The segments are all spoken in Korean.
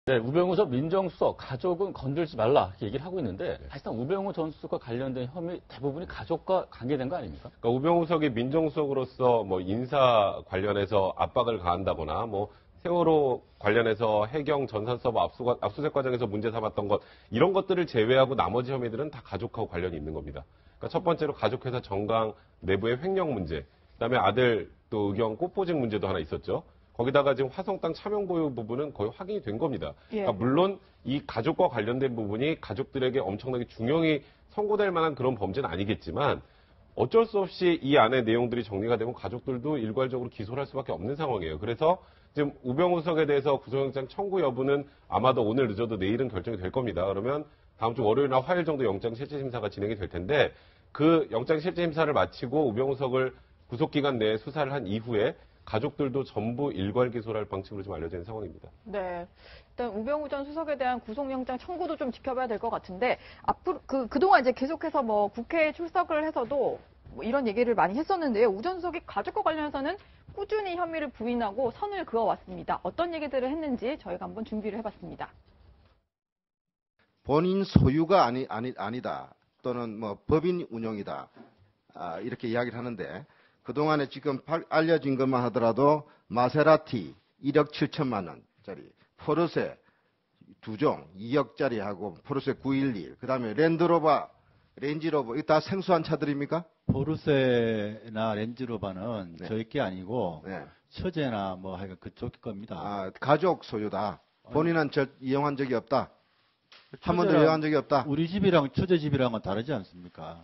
네, 우병우전 민정수석 가족은 건들지 말라 이렇게 얘기를 하고 있는데 사실상 우병우 전 수석과 관련된 혐의 대부분이 가족과 관계된 거 아닙니까? 그러니까 우병우 수석이 민정수석으로서 뭐 인사 관련해서 압박을 가한다거나 뭐 세월호 관련해서 해경 전산서버 압수수색 과정에서 문제 삼았던 것 이런 것들을 제외하고 나머지 혐의들은 다 가족하고 관련이 있는 겁니다. 그러니까 첫 번째로 가족회사 정강 내부의 횡령 문제, 그다음에 아들 또 의경 꽃보직 문제도 하나 있었죠. 거기다가 지금 화성 땅 차명 보유 부분은 거의 확인이 된 겁니다. 그러니까 물론 이 가족과 관련된 부분이 가족들에게 엄청나게 중형이 선고될 만한 그런 범죄는 아니겠지만 어쩔 수 없이 이 안에 내용들이 정리가 되면 가족들도 일괄적으로 기소를 할 수밖에 없는 상황이에요. 그래서 지금 우병우 수석에 대해서 구속영장 청구 여부는 아마도 오늘 늦어도 내일은 결정이 될 겁니다. 그러면 다음 주 월요일이나 화요일 정도 영장 실질 심사가 진행이 될 텐데 그 영장 실질 심사를 마치고 우병우 수석을 구속기간 내에 수사를 한 이후에 가족들도 전부 일괄 기소를 할 방침으로 좀 알려져 있는 상황입니다. 네. 일단 우병우 전 수석에 대한 구속영장 청구도 좀 지켜봐야 될 것 같은데 앞으로 그동안 이제 계속해서 뭐 국회에 출석을 해서도 뭐 이런 얘기를 많이 했었는데요. 우 전 수석이 가족과 관련해서는 꾸준히 혐의를 부인하고 선을 그어왔습니다. 어떤 얘기들을 했는지 저희가 한번 준비를 해봤습니다. 본인 소유가 아니다 또는 뭐 법인 운용이다 이렇게 이야기를 하는데 그동안에 지금 알려진 것만 하더라도 마세라티 1억 7천만 원짜리, 포르쉐 2종 2억짜리하고 포르쉐 911, 그다음에 렌지로버 이거 다 생소한 차들입니까? 포르쉐나 렌즈로버는 네. 저희 게 아니고 네. 처제나 뭐 하여간 그쪽 겁니다. 아, 가족 소유다. 본인은 이용한 적이 없다. 한 번도 이용한 적이 없다. 우리 집이랑 처제 집이랑은 다르지 않습니까?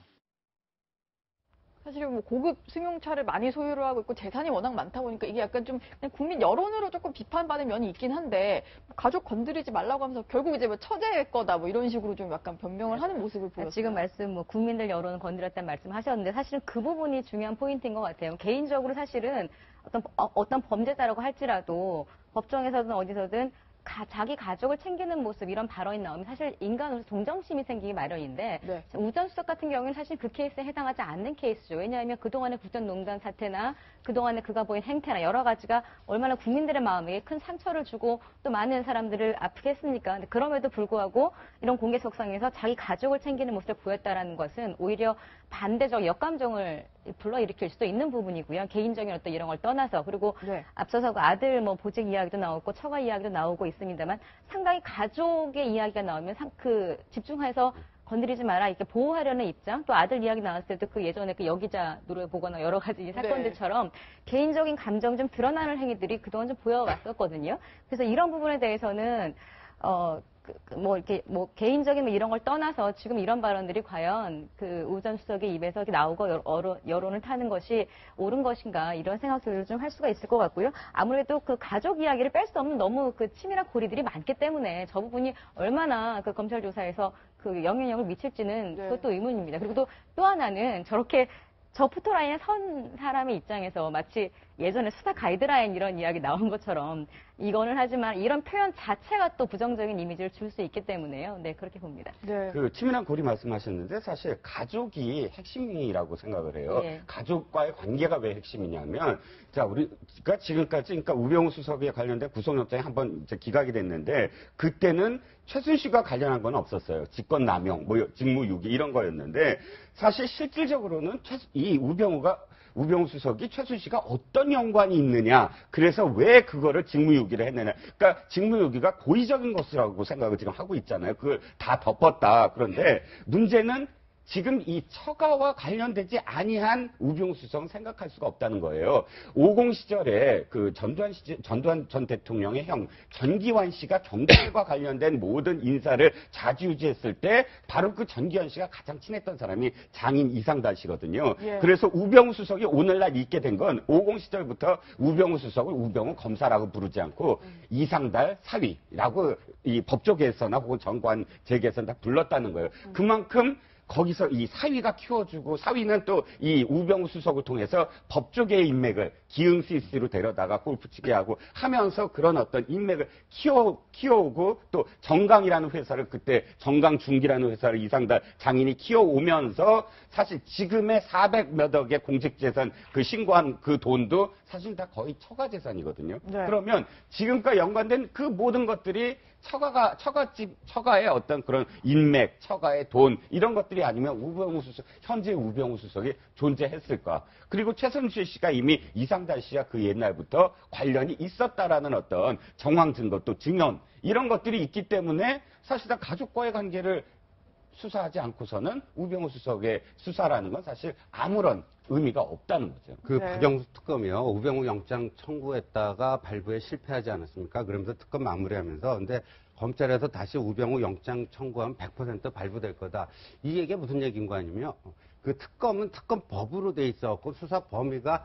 사실 뭐 고급 승용차를 많이 소유를 하고 있고 재산이 워낙 많다 보니까 이게 약간 좀 그냥 국민 여론으로 조금 비판받는 면이 있긴 한데 가족 건드리지 말라고 하면서 결국 이제 뭐 처제의 거다 뭐 이런 식으로 좀 약간 변명을 하는 모습을 보였어요. 지금 말씀 뭐 국민들 여론을 건드렸다는 말씀하셨는데 사실은 그 부분이 중요한 포인트인 것 같아요. 개인적으로 사실은 어떤 범죄자라고 할지라도 법정에서든 어디서든 자기 가족을 챙기는 모습 이런 발언이 나오면 사실 인간으로서 동정심이 생기기 마련인데 네. 우 전 수석 같은 경우에는 사실 그 케이스에 해당하지 않는 케이스죠. 왜냐하면 그동안의 국정농단 사태나 그동안에 그가 보인 행태나 여러 가지가 얼마나 국민들의 마음에 큰 상처를 주고 또 많은 사람들을 아프게 했습니까? 근데 그럼에도 불구하고 이런 공개 석상에서 자기 가족을 챙기는 모습을 보였다라는 것은 오히려 반대적 역감정을 불러일으킬 수도 있는 부분이고요. 개인적인 어떤 이런 걸 떠나서 그리고 네. 앞서서 그 아들 뭐 보직 이야기도 나오고 처가 이야기도 나오고 있습니다만 상당히 가족의 이야기가 나오면 집중해서 건드리지 마라 이렇게 보호하려는 입장 또 아들 이야기 나왔을 때도 그 예전에 그 여기자 노래 보거나 여러 가지 사건들처럼 개인적인 감정 좀 드러나는 행위들이 그동안 좀 보여왔었거든요. 그래서 이런 부분에 대해서는 개인적인 이런 걸 떠나서 지금 이런 발언들이 과연 우 전 수석의 입에서 나오고 여론을 타는 것이 옳은 것인가 이런 생각들을 좀 할 수가 있을 것 같고요. 아무래도 그 가족 이야기를 뺄 수 없는 너무 그 치밀한 고리들이 많기 때문에 저 부분이 얼마나 그 검찰 조사에서 그 영향력을 미칠지는 그것도 의문입니다. 그리고 또 하나는 저렇게 저 포토라인에 선 사람의 입장에서 마치 예전에 수사 가이드라인 이런 이야기 나온 것처럼 이거는 하지만 이런 표현 자체가 또 부정적인 이미지를 줄 수 있기 때문에요. 네, 그렇게 봅니다. 네. 그 치밀한 고리 말씀하셨는데 사실 가족이 핵심이라고 생각을 해요. 예. 가족과의 관계가 왜 핵심이냐면 우리가 지금까지 그러니까 우병우 수석에 관련된 구속영장이 한번 이제 기각이 됐는데 그때는 최순실과 관련한 건 없었어요. 직권남용, 뭐 직무유기 이런 거였는데 사실 실질적으로는 이 우병우 수석이 최순실과 어떤 연관이 있느냐. 그래서 왜 그거를 직무유기를 했느냐. 그러니까 직무유기가 고의적인 것이라고 생각을 지금 하고 있잖아요. 그걸 다 덮었다. 그런데 문제는 지금 이 처가와 관련되지 아니한 우병우 수석은 생각할 수가 없다는 거예요. 50 시절에 그 전두환 전 대통령의 형 전기환 씨가 경찰과 관련된 모든 인사를 좌지우지했을 때 바로 그 전기환 씨가 가장 친했던 사람이 장인 이상달 씨거든요. 예. 그래서 우병우 수석이 오늘날 있게 된 건 50 시절부터 우병우 수석을 우병우 검사라고 부르지 않고 이상달 사위라고 이 법조계에서나 혹은 정관 재계에서는 다 불렀다는 거예요. 그만큼 거기서 이 사위가 키워주고 사위는 또 이 우병우 수석을 통해서 법조계의 인맥을 기흥CC로 데려다가 골프치게 하고 하면서 그런 어떤 인맥을 키워오고 또 정강이라는 회사를 그때 정강중기라는 회사를 이상달 장인이 키워오면서 사실 지금의 400몇 억의 공직재산 그 신고한 그 돈도 사실 다 거의 처가재산이거든요. 네. 그러면 지금과 연관된 그 모든 것들이 처가의 어떤 그런 인맥, 처가의 돈, 이런 것들이 아니면 현재 우병우 수석이 존재했을까. 그리고 최순실 씨가 이미 이상달 씨와 그 옛날부터 관련이 있었다라는 어떤 정황 증거 또 증언, 이런 것들이 있기 때문에 사실상 가족과의 관계를 수사하지 않고서는 우병우 수석의 수사라는 건 사실 아무런 의미가 없다는 거죠. 그 네. 박영수 특검이요. 우병우 영장 청구했다가 발부에 실패하지 않았습니까? 그러면서 특검 마무리하면서 근데 검찰에서 다시 우병우 영장 청구하면 100% 발부될 거다. 이 얘기가 무슨 얘기인 거 아니면 그 특검은 특검법으로 돼 있었고 수사 범위가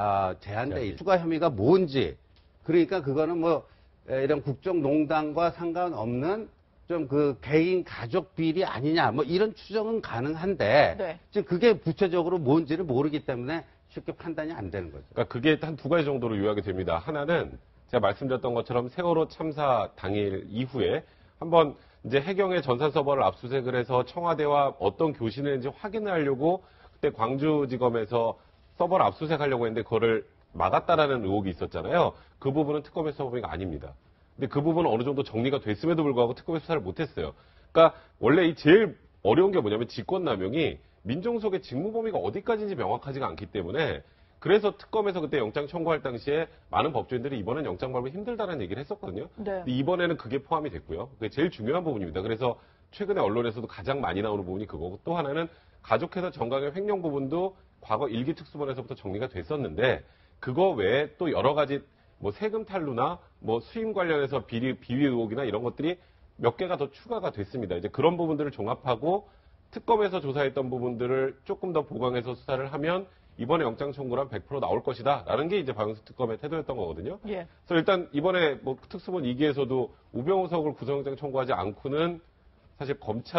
제한돼 있고 추가 혐의가 뭔지 그러니까 그거는 뭐 이런 국정농단과 상관없는 좀 그 개인 가족 비리 아니냐 뭐 이런 추정은 가능한데 네. 지금 그게 구체적으로 뭔지를 모르기 때문에 쉽게 판단이 안 되는 거죠. 그러니까 그게 한 두 가지 정도로 요약이 됩니다. 하나는 제가 말씀드렸던 것처럼 세월호 참사 당일 이후에 한번 이제 해경의 전산 서버를 압수수색을 해서 청와대와 어떤 교신을 했는지 확인을 하려고 그때 광주지검에서 서버를 압수수색하려고 했는데 그거를 막았다라는 의혹이 있었잖아요. 그 부분은 특검의 수사 범위가 아닙니다. 근데 그 부분은 어느 정도 정리가 됐음에도 불구하고 특검의 수사를 못했어요. 그러니까 원래 이 제일 어려운 게 뭐냐면 직권남용이 민정수석의 직무 범위가 어디까지인지 명확하지가 않기 때문에 그래서 특검에서 그때 영장 청구할 당시에 많은 법조인들이 이번엔 영장 발부 힘들다라는 얘기를 했었거든요. 네. 근데 이번에는 그게 포함이 됐고요. 그게 제일 중요한 부분입니다. 그래서 최근에 언론에서도 가장 많이 나오는 부분이 그거고 또 하나는 가족회사 정강의 횡령 부분도 과거 일기 특수본에서부터 정리가 됐었는데 그거 외에 또 여러 가지 뭐 세금 탈루나 뭐 수임 관련해서 비위 의혹이나 이런 것들이 몇 개가 더 추가가 됐습니다. 이제 그런 부분들을 종합하고 특검에서 조사했던 부분들을 조금 더 보강해서 수사를 하면 이번에 영장 청구란 100% 나올 것이다. 라는 게 이제 박영수 특검의 태도였던 거거든요. 예. 그래서 일단 이번에 뭐 특수본 2기에서도 우병우 수석을 구속영장 청구하지 않고는 사실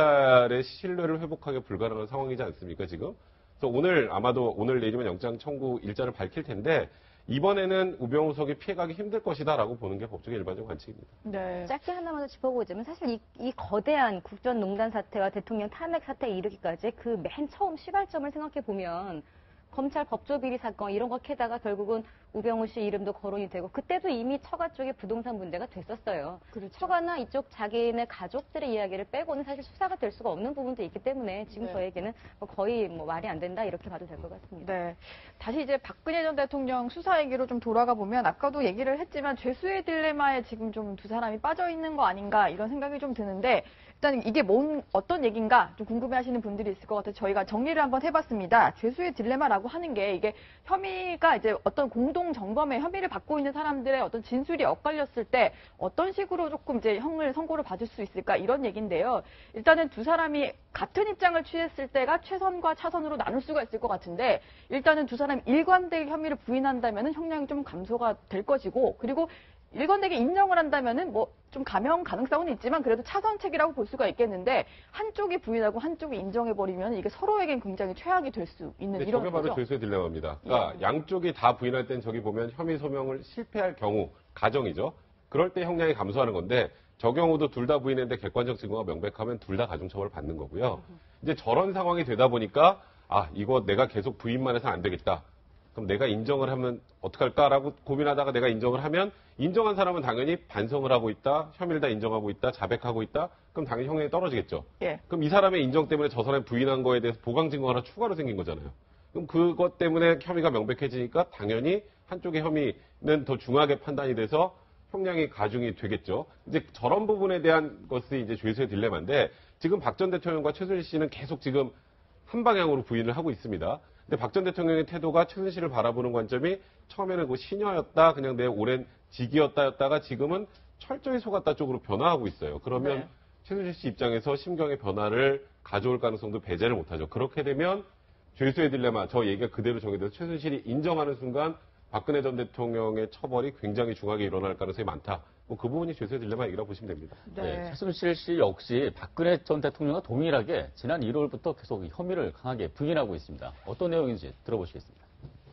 검찰의 신뢰를 회복하기 불가능한 상황이지 않습니까, 지금? 그래서 오늘 아마도 오늘 내일이면 영장 청구 일자를 밝힐 텐데 이번에는 우병우 수석이 피해가기 힘들 것이다라고 보는 게 법적인 일반적 관측입니다. 네. 짧게 하나만 더 짚어보자면 사실 이 거대한 국정농단 사태와 대통령 탄핵 사태에 이르기까지 그 맨 처음 시발점을 생각해 보면 검찰 법조비리 사건 이런 거 캐다가 결국은 우병우 씨 이름도 거론이 되고 그때도 이미 처가 쪽에 부동산 문제가 됐었어요. 그렇죠. 처가나 이쪽 자기네 가족들의 이야기를 빼고는 사실 수사가 될 수가 없는 부분도 있기 때문에 지금 네. 저에게는 거의 뭐 말이 안 된다 이렇게 봐도 될 것 같습니다. 네. 다시 이제 박근혜 전 대통령 수사 얘기로 좀 돌아가 보면 아까도 얘기를 했지만 죄수의 딜레마에 지금 좀 두 사람이 빠져 있는 거 아닌가 이런 생각이 좀 드는데 일단 이게 어떤 얘기인가 좀 궁금해하시는 분들이 있을 것 같아서 저희가 정리를 한번 해봤습니다. 죄수의 딜레마라고 하는 게 이게 혐의가 이제 어떤 공동 정범의 혐의를 받고 있는 사람들의 어떤 진술이 엇갈렸을 때 어떤 식으로 조금 이제 선고를 받을 수 있을까 이런 얘기인데요. 일단은 두 사람이 같은 입장을 취했을 때가 최선과 차선으로 나눌 수가 있을 것 같은데 일단은 두 사람이 일관되게 혐의를 부인한다면은 형량이 좀 감소가 될 것이고 그리고 일관되게 인정을 한다면은 뭐 좀 감형 가능성은 있지만 그래도 차선책이라고 볼 수가 있겠는데 한쪽이 부인하고 한쪽이 인정해버리면 이게 서로에겐 굉장히 최악이 될 수 있는 근데 이런 저게 바로 거죠. 죄수의 딜레마입니다. 그러니까 양쪽이 다 부인할 땐 저기 보면 혐의 소명을 실패할 경우 가정이죠. 그럴 때 형량이 감소하는 건데 저 경우도 둘 다 부인했는데 객관적 증거가 명백하면 둘 다 가중처벌을 받는 거고요. 이제 저런 상황이 되다 보니까 이거 내가 계속 부인만 해서 안 되겠다. 그럼 내가 인정을 하면 어떡할까라고 고민하다가 내가 인정을 하면 인정한 사람은 당연히 반성을 하고 있다, 혐의를 다 인정하고 있다, 자백하고 있다, 그럼 당연히 형량이 떨어지겠죠. 예. 그럼 이 사람의 인정 때문에 저 사람이 부인한 거에 대해서 보강 증거가 하나 추가로 생긴 거잖아요. 그럼 그것 때문에 혐의가 명백해지니까 당연히 한쪽의 혐의는 더 중하게 판단이 돼서 형량이 가중이 되겠죠. 이제 저런 부분에 대한 것이 이제 죄수의 딜레마인데 지금 박 전 대통령과 최순실 씨는 계속 지금 한 방향으로 부인을 하고 있습니다. 근데 박 전 대통령의 태도가 최순실 씨를 바라보는 관점이 처음에는 그 시녀였다, 그냥 내 오랜 직위였다였다가 지금은 철저히 속았다 쪽으로 변화하고 있어요. 그러면 네. 최순실 씨 입장에서 심경의 변화를 가져올 가능성도 배제를 못하죠. 그렇게 되면 죄수의 딜레마, 저 얘기가 그대로 정해져서 최순실이 인정하는 순간 박근혜 전 대통령의 처벌이 굉장히 중하게 일어날 가능성이 많다. 뭐 그 부분이 죄수의 딜레마 얘기라고 보시면 됩니다. 네. 최순실 씨 역시 박근혜 전 대통령과 동일하게 지난 1월부터 계속 혐의를 강하게 부인하고 있습니다. 어떤 내용인지 들어보시겠습니다.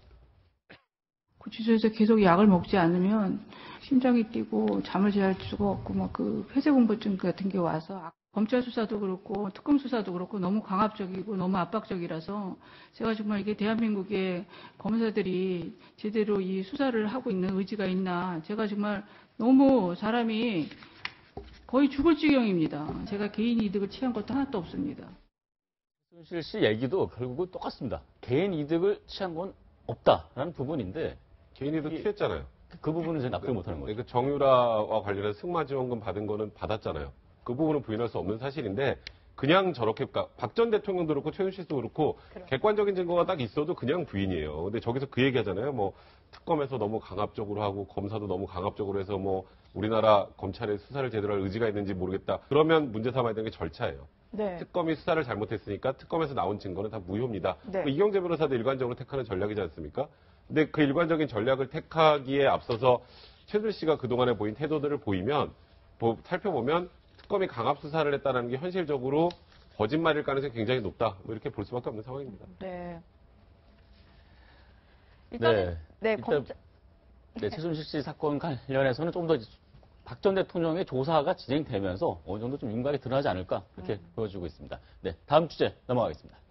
구치소에서 계속 약을 먹지 않으면 심장이 뛰고 잠을 잘 수가 없고 막 그 폐쇄공포증 같은 게 와서 검찰 수사도 그렇고 특검 수사도 그렇고 너무 강압적이고 너무 압박적이라서 제가 정말 이게 대한민국의 검사들이 제대로 이 수사를 하고 있는 의지가 있나 제가 정말 너무 사람이 거의 죽을 지경입니다. 제가 개인 이득을 취한 것도 하나도 없습니다. 최순실 씨 얘기도 결국은 똑같습니다. 개인 이득을 취한 건 없다라는 부분인데 개인이도 취했잖아요. 그 부분은 제가 납득을 못하는 거죠. 그 정유라와 관련해서 승마지원금 받은 거는 받았잖아요. 그 부분은 부인할 수 없는 사실인데 그냥 저렇게 그러니까 박 전 대통령도 그렇고 최순실 씨도 그렇고 객관적인 증거가 딱 있어도 그냥 부인이에요. 근데 저기서 그 얘기하잖아요. 뭐 특검에서 너무 강압적으로 하고 검사도 너무 강압적으로 해서 뭐 우리나라 검찰의 수사를 제대로 할 의지가 있는지 모르겠다. 그러면 문제 삼아야 되는 게 절차예요. 네. 특검이 수사를 잘못했으니까 특검에서 나온 증거는 다 무효입니다. 네. 그 이경재 변호사도 일관적으로 택하는 전략이지 않습니까? 근데 그 일관적인 전략을 택하기에 앞서서 최순실 씨가 그동안에 보인 태도들을 살펴보면 특검이 강압 수사를 했다는 게 현실적으로 거짓말일 가능성이 굉장히 높다. 뭐 이렇게 볼 수밖에 없는 상황입니다. 네. 일단은 네, 네, 최순실 씨 사건 관련해서는 좀 더 박 전 대통령의 조사가 진행되면서 어느 정도 좀 윤곽이 드러나지 않을까 그렇게 보여지고 있습니다. 네, 다음 주제 넘어가겠습니다.